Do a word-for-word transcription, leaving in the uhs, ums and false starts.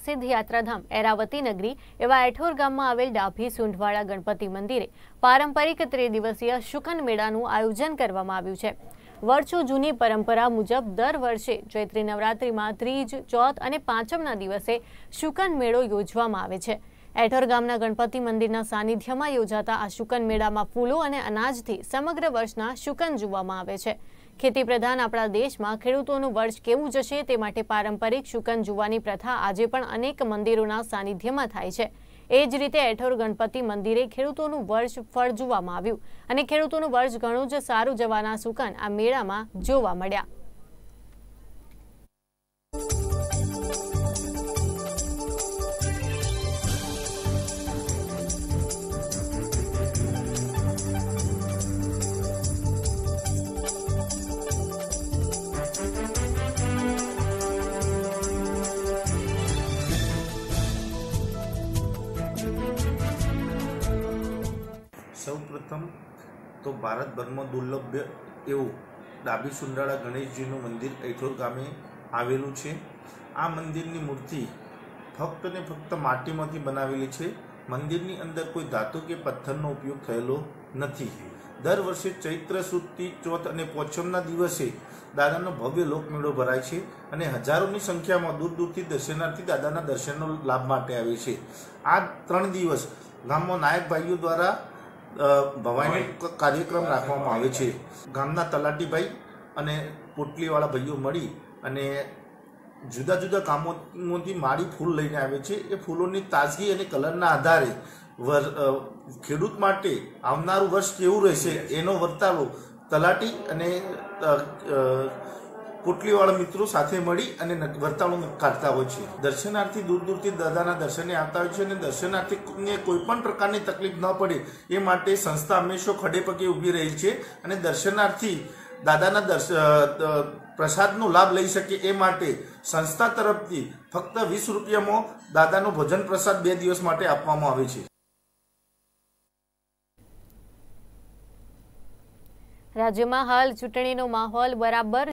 પ્રસિદ્ધ યાત્રાધામ એરાવતી નગરી એવા એઠોર ગામમાં આવેલ ડાભી સુંઢવાળા ગણપતિ મંદિરે પારંપરિક ત્રિદિવસીય શુકન મેળાનું આયોજન કરવામાં આવ્યું છે। વર્ષો જૂની પરંપરા મુજબ દર વર્ષે ચૈત્રી નવરાત્રિમાં ત્રીજ, ચોથ અને પાંચમના દિવસે શુકન મેળો યોજવામાં આવે છે। એઠોર ગામના ગણપતિ મંદિરના સાનિધ્યમાં યોજાતા આ શુકન મેળામાં ફૂલો અને અનાજથી સમગ્ર વર્ષના શુકન જોવામાં આવે છે। ખેતી પ્રધાન આપણા દેશમાં ખેડૂતોનું વર્ષ કેવું જશે તે માટે પારંપરિક શુકન જોવાની પ્રથા આજે પણ અનેક મંદિરોના સાનિધ્યમાં થાય છે। એ જ રીતે એઠોર ગણપતિ મંદિરે ખેડૂતોનું વર્ષ ફળ જોવામાં આવ્યું અને ખેડૂતોનું વર્ષ ઘણું જ સારું જવાના શુકન આ મેળામાં જોવા મળ્યા। સૌપ્રથમ તો ભારતભરમાં દુર્લભ એવું ડાભી સુંઢવાળા ગણેશજીનું મંદિર એઠોર ગામે આવેલું છે। આ મંદિરની મૂર્તિ ફક્ત ને ફક્ત માટીમાંથી બનાવેલી છે। મંદિરની અંદર કોઈ ધાતુ કે પથ્થરનો ઉપયોગ થયેલો નથી। દર વર્ષે ચૈત્ર સુદ ચોથ અને પોચમના દિવસે દાદાનો ભવ્ય લોકમેળો ભરાય છે અને હજારોની સંખ્યામાં દૂર દૂરથી દર્શનાર્થી દાદાના દર્શનનો લાભ માટે આવે છે। આ ત્રણ દિવસ ગામમાં નાયક ભાઈઓ દ્વારા ભવાઈ કાર્યક્રમ રાખવામાં આવે છે। ગામના તલાટીભાઈ અને પોટલીવાળા ભાઈઓ મળી અને જુદા જુદા કામોમાંથી માળી ફૂલ લઈને આવે છે। એ ફૂલોની તાજગી અને કલરના આધારે ખેડૂત માટે આવનારું વર્ષ કેવું રહેશે એનો વર્તાવો તલાટી અને પોટલીવાળા મિત્રો સાથે મળી અને વર્તાળો કાઢતા હોય છે। દર્શનાર્થી દૂર દૂરથી દાદાના દર્શને આવતા હોય છે અને દર્શનાર્થીને કોઈ પણ પ્રકારની તકલીફ ન પડે એ માટે સંસ્થા હંમેશા ખડે પગે ઊભી રહી છે અને દર્શનાર્થી દાદાના દર્શ પ્રસાદનો લાભ લઈ શકે એ માટે સંસ્થા તરફથી ફક્ત વીસ રૂપિયામાં દાદાનો ભોજન પ્રસાદ બે દિવસ માટે આપવામાં આવે છે। રાજ્યમાં હાલ ચૂંટણીનો માહોલ બરાબર